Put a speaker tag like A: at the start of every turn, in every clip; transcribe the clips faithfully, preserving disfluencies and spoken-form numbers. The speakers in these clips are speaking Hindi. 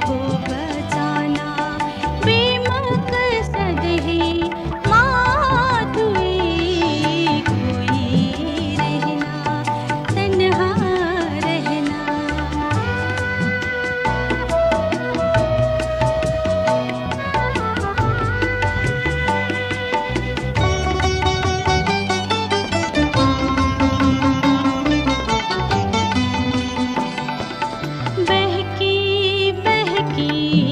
A: को बचाना बेमकसद ही मात हुई, कोई रहना तन्हा रहना। बहकी बहकी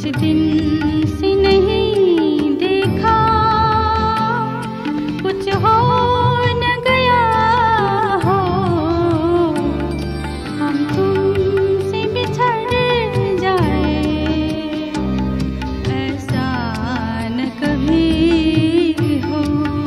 A: दिन से नहीं देखा, कुछ हो न गया हो, हम तुमसे बिछड़ जाए, ऐसा न कभी हो।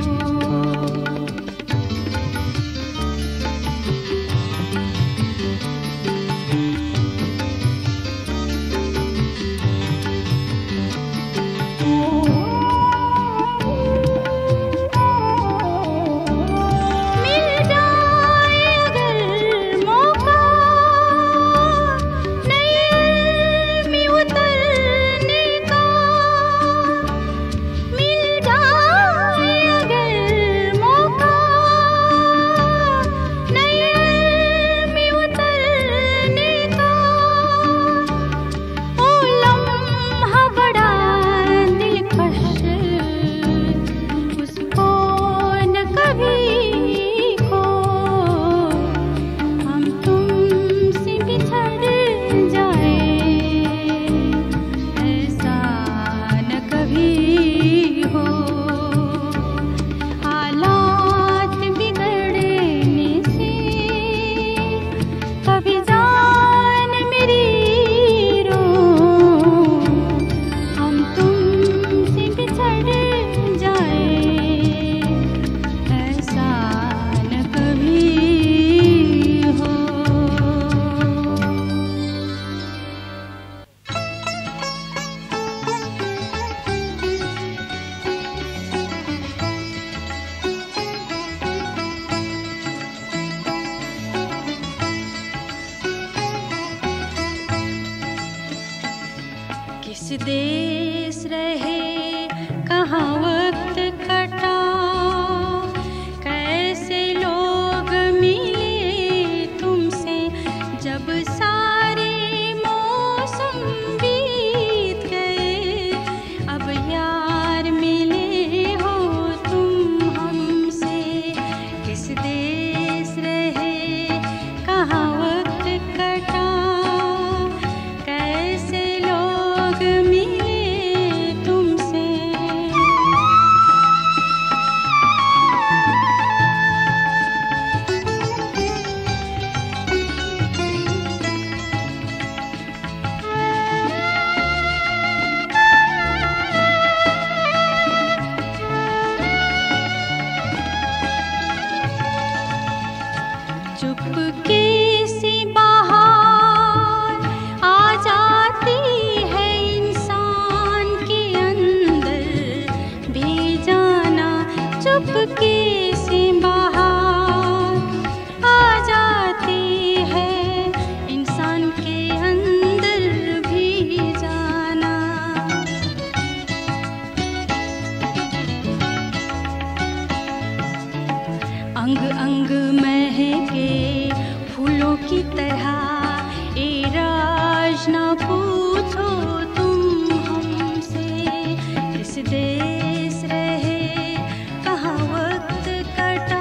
A: किस देश रहे, कहाँ वक्त कटा, कैसे लोग मिले तुमसे जब सारे मौसम बीत गए, अब यार मिले हो तुम हमसे। किस देश रहे, कहाँ वक्त कटा, कैसे लोग मिले तुमसे। चुपके से बाहर आ जाती है इंसान के अंदर भी जाना, चुपके से बाहर आ जाती है इंसान के अंदर भी जाना। अंग अंग महके फूलों की तरह, ए राज ना पूछो तुम हमसे। किस देश रहे, कहाँ वक्त कटा,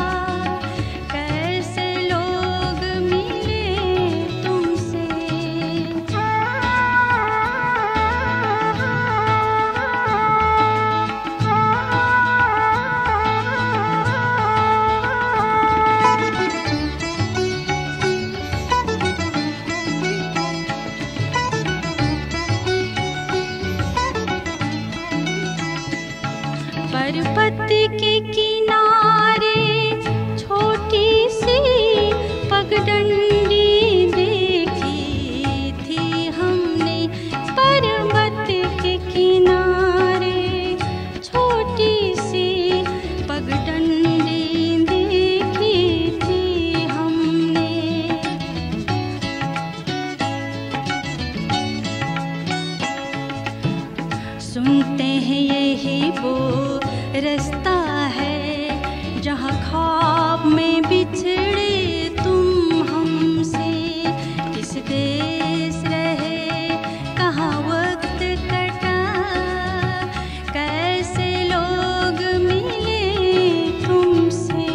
A: कैसे लोग मिले तुमसे। पर्वत के किनारे छोटी सी पगडंडी देखी थी हमने, पर्वत के किनारे छोटी सी पगडंडी देखी थी हमने। सुनते हैं यही वो रास्ता है जहाँ ख्वाब में बिछड़े तुम हमसे। किस देश रहे, कहाँ वक्त कटा, कैसे लोग मिले तुमसे।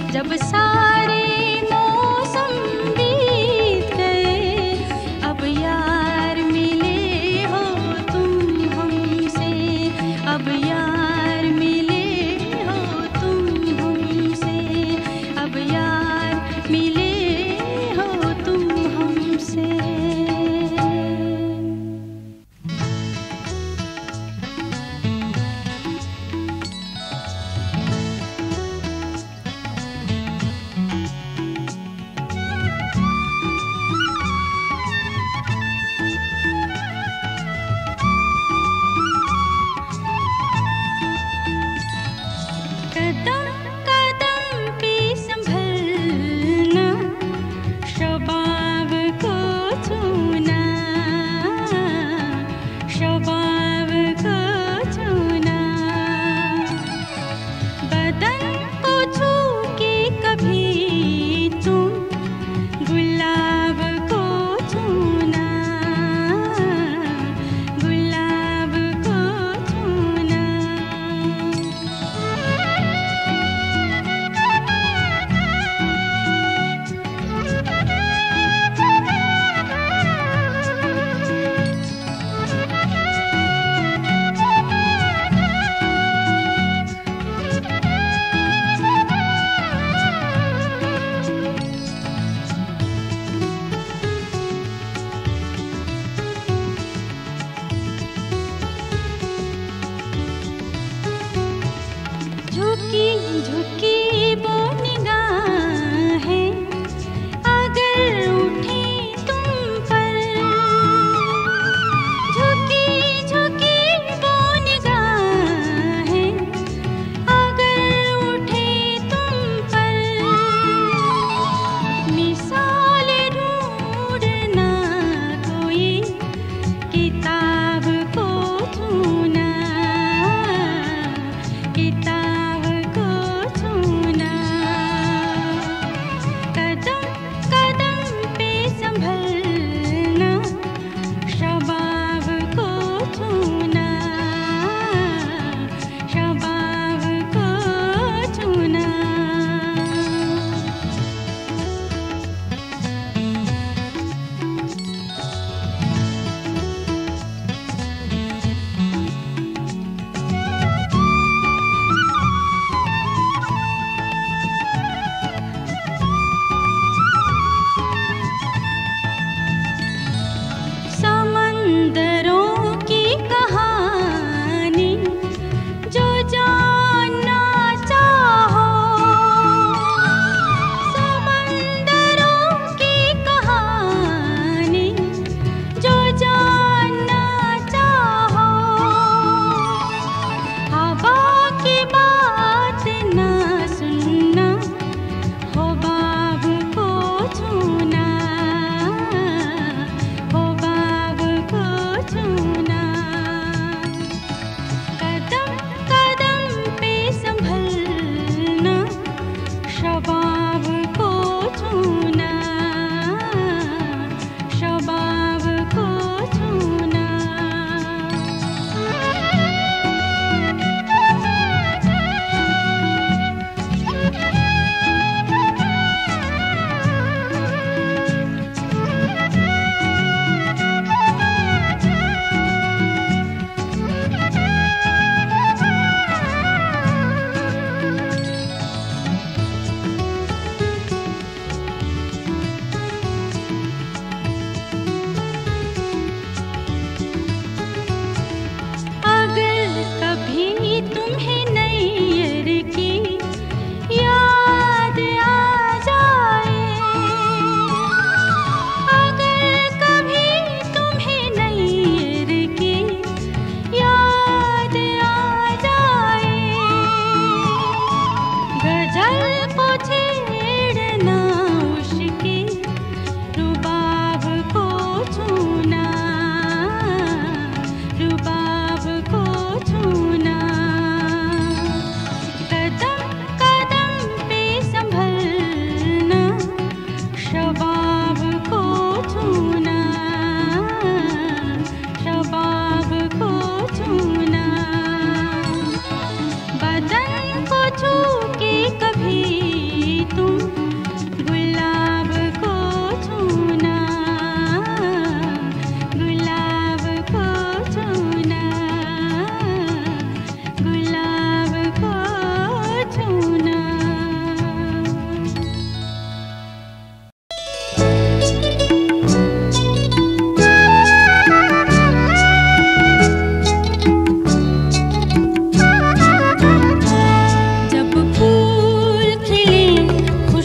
A: जब सारे मौसम बीत गए, अब यार मिले हो तुम हमसे, अब यार मिले हो तुम हमसे, अब यार मिले हो तुम हमसे।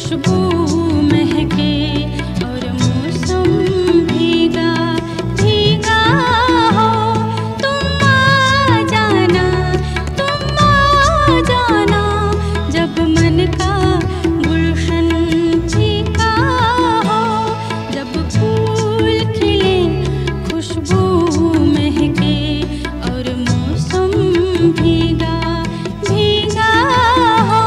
A: खुशबू महके और मौसम भीगा भीगा हो। तुम आ जाना, तुम आ जाना, जब मन का गुलशन फीका हो। जब फूल खिले खुशबू महके और मौसम भीगा भीगा हो।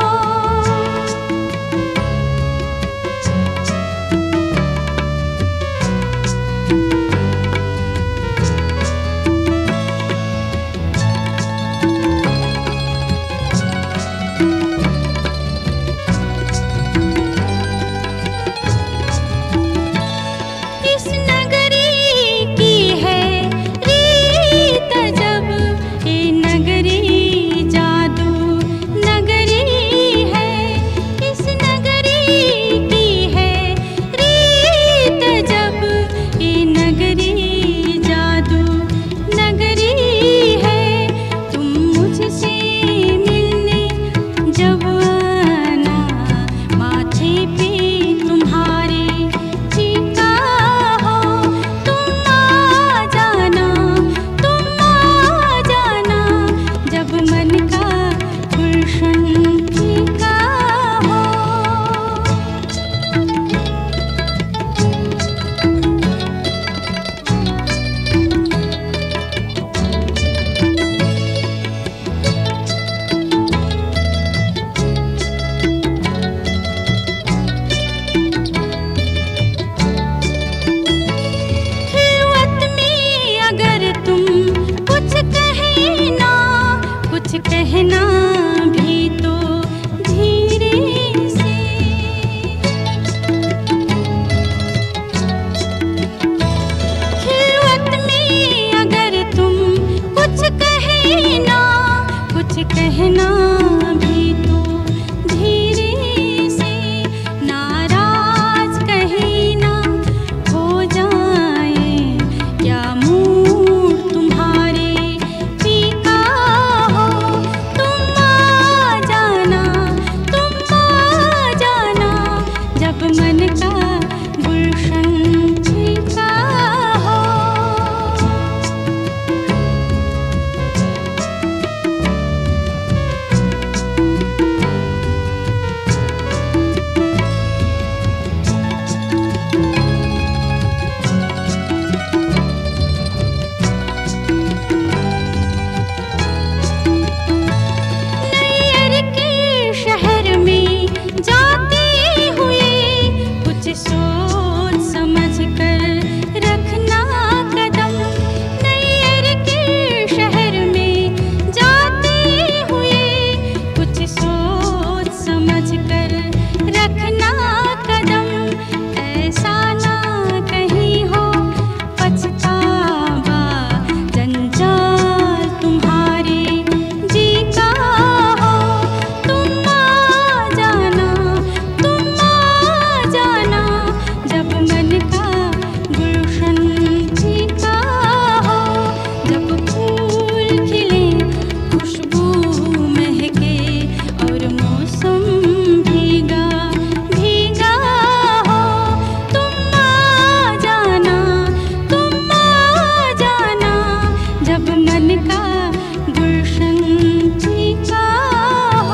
A: इस नगरी की है रीत जब, ये नगरी जादू नगरी है। इस नगरी की है रीत जब, ये नगरी जादू नगरी है। तुम मुझसे मिलने जब आना, माथे पे तुम्हारे टीका हो। तुम आ जाना, तुम आ जाना, जब मन का गुलशन फीका हो। खिलवत में अगर तुम कुछ कहना, कुछ कहना भी तो धीरे से। खिलवत में अगर तुम कुछ कहना, कुछ कहना भी तो धीरे से। नाराज कहीं ना हो जाए, क्या मूड तुम्हारे फीका हो। तुम आ जाना, तुम आ जाना, जब मन का गुलशन फीका हो। नैयर के शहर में जाते हुए कुछ सोच समझ कर रखना कदम। नैयर के शहर में जाते हुए कुछ सोच समझ कर रखना कदम। ऐसा ना कहीं हो पछतावा, जंजाल तुम्हारे जी का हो। तुम आ जाना, तुम आ जाना, जब मन का गुलशन फीका हो। जब फूल खिले खुशबू महके और मौसम भीगा भीगा हो। तुम आ जाना, तुम आ जाना, जब मन का गुलशन फीका हो।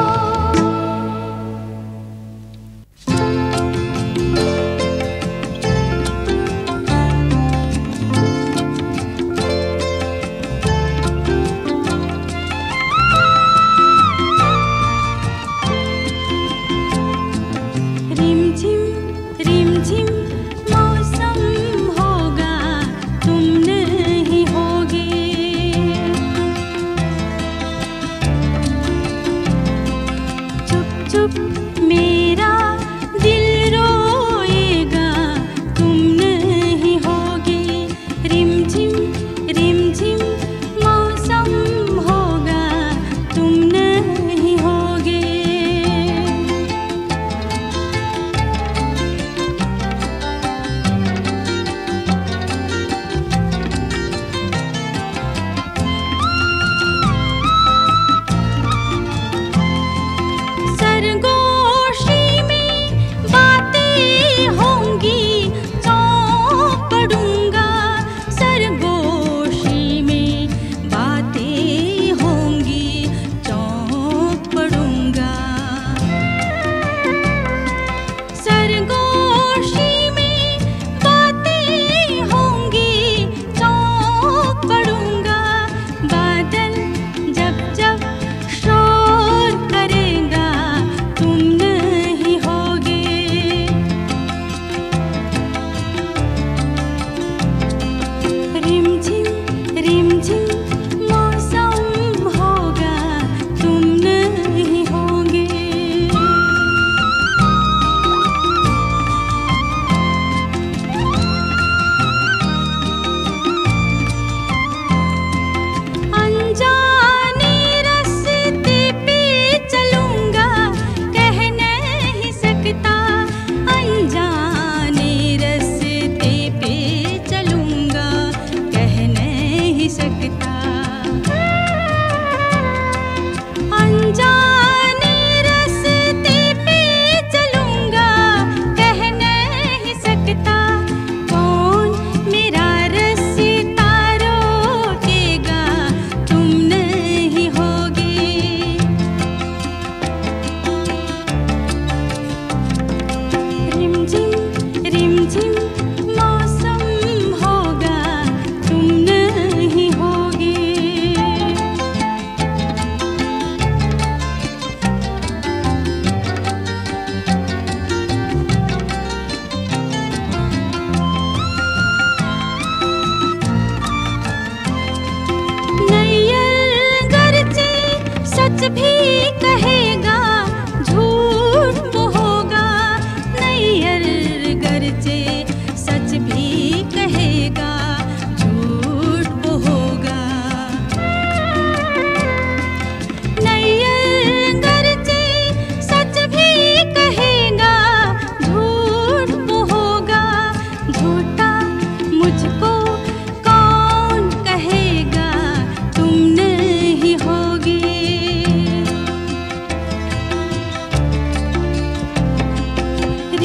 A: रिमझिम रिमझिम मौसम होगा, तुम नहीं होगे। चुप चुप मेरा दिल रोएगा, तुम नहीं होगे। रिमझिम रिमझिम मौसम होगा, तुम नहीं होगे। सरगोशी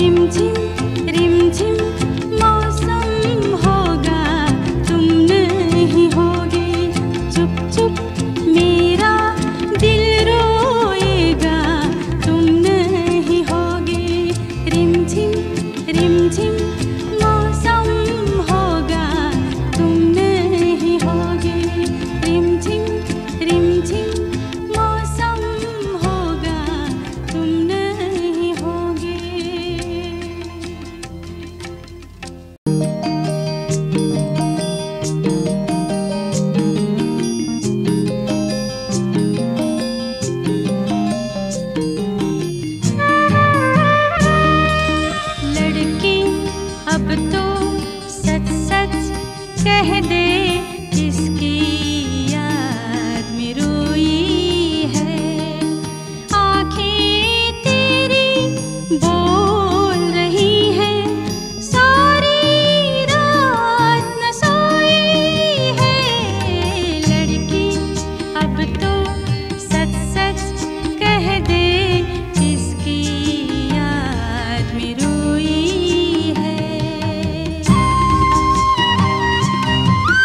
A: रिमझिम रिमझिम मौसम होगा, तुम नहीं होगे। चुप चुप मेरा दिल रोएगा, तुम नहीं होगे। रिमझिम रिमझिम मौसम होगा, तुम नहीं होगे। रिमझिम रिमझिम मौसम होगा, तुम नहीं होगे। लड़की अब तो सच सच कह दे, किसकी याद में रोई है। आँखें तेरी बोल रही हैं, सारी रात न सोई है। लड़की अब तो सच सच कह दे, किसकी याद में रोई है।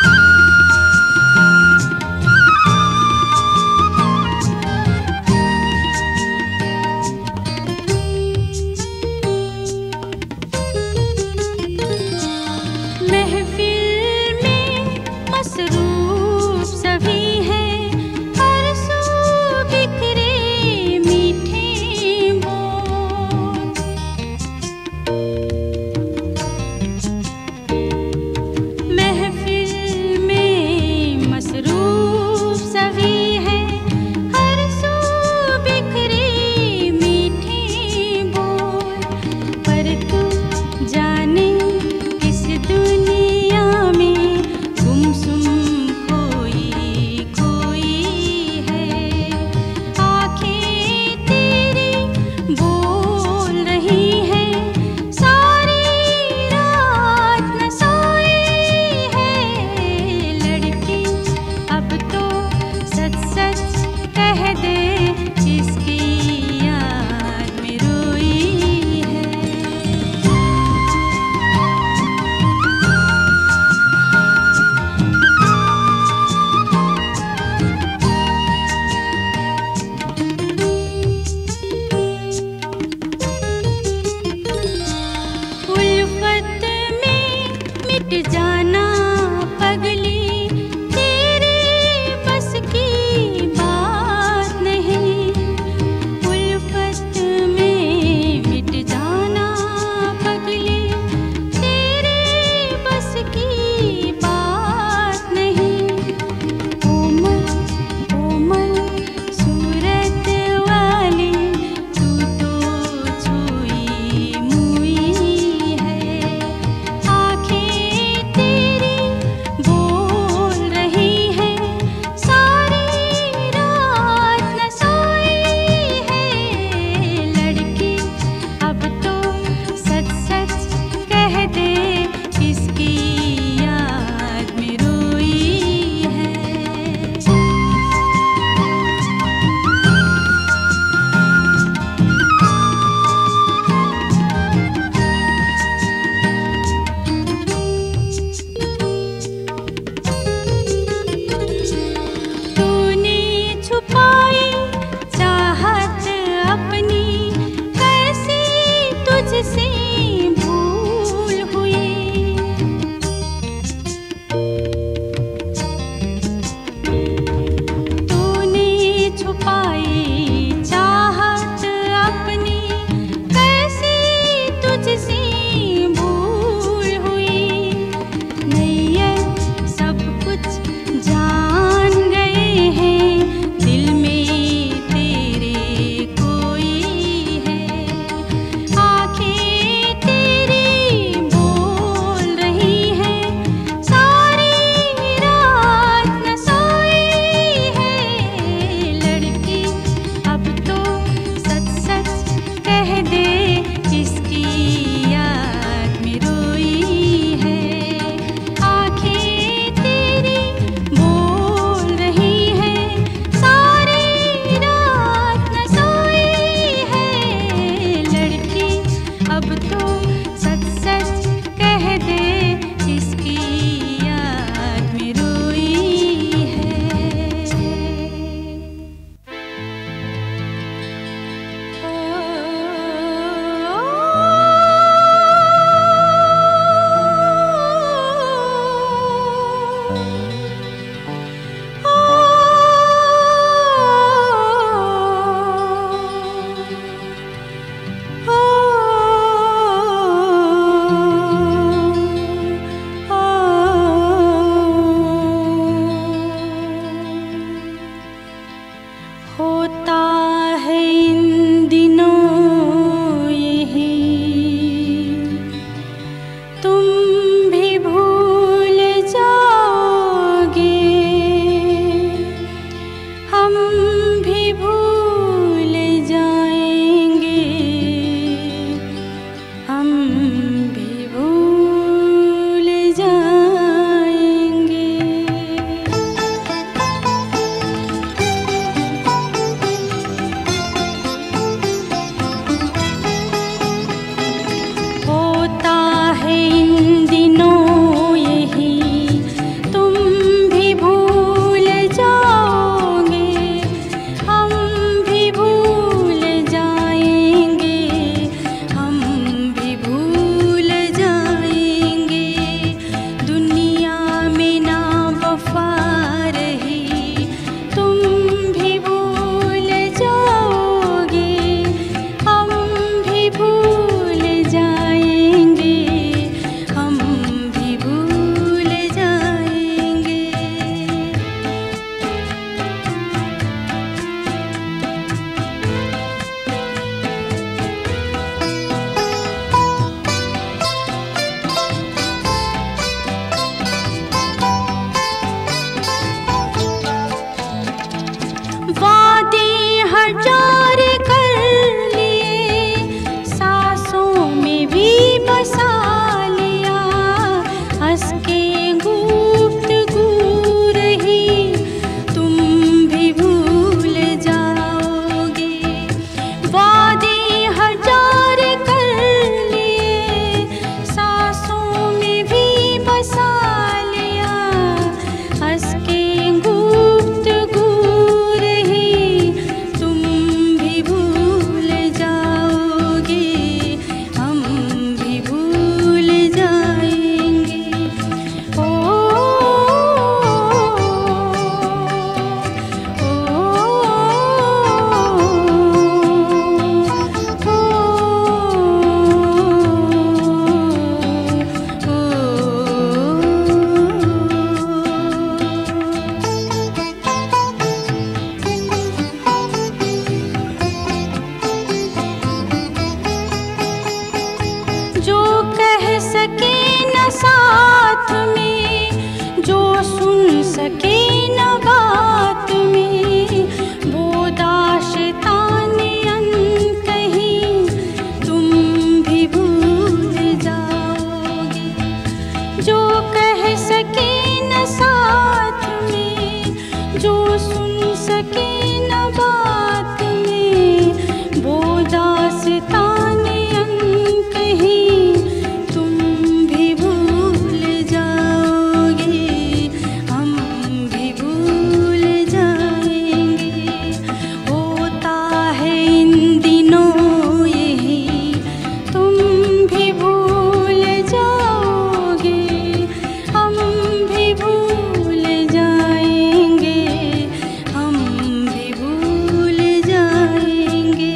A: साथ में, जो सुन सके न बात में, वो दास्ताने अनकही तुम भी भूल जाओगे। जो कह सके न साथ में, जो सुन सके न बात में, वो दास्ताने अनकही तुम भी भूल जाओगे, हम भी भूल जाएंगे। होता है इन दिनों यही, तुम भी भूल जाओगे, हम भी भूल जाएंगे, हम भी भूल जाएंगे।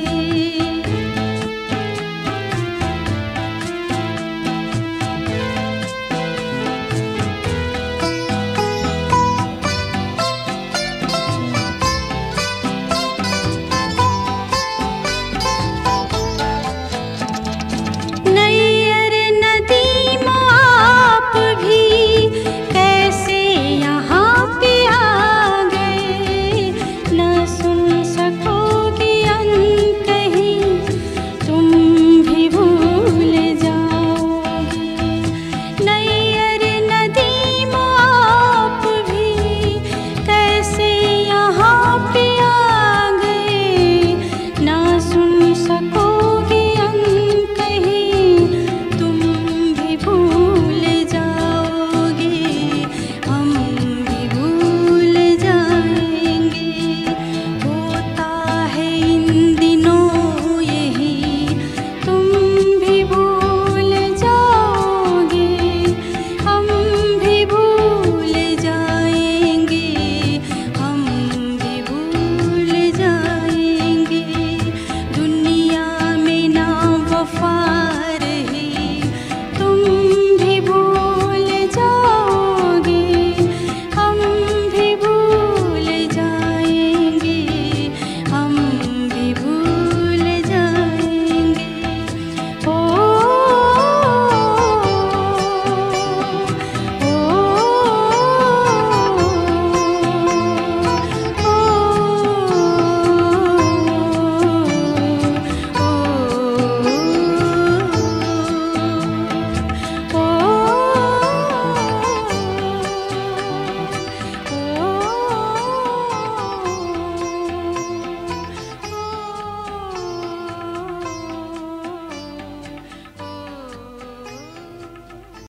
A: नैयर नदीम आप भी कैसे यहाँ पे आ गए, न सुन सकोगे अनकही तुम भी भूल जाओगे। नैयर नदीम आप भी कैसे यहाँ पे आ गए, न सुन सकोगे अनकही तुम भी भूल जाओगे, हम भी भूल जाएंगे। होता है इन दिनों यही, तुम भी भूल जाओगे, हम भी भूल जाएंगे, हम भी भूल जाएंगे। दुनिया में ना वफा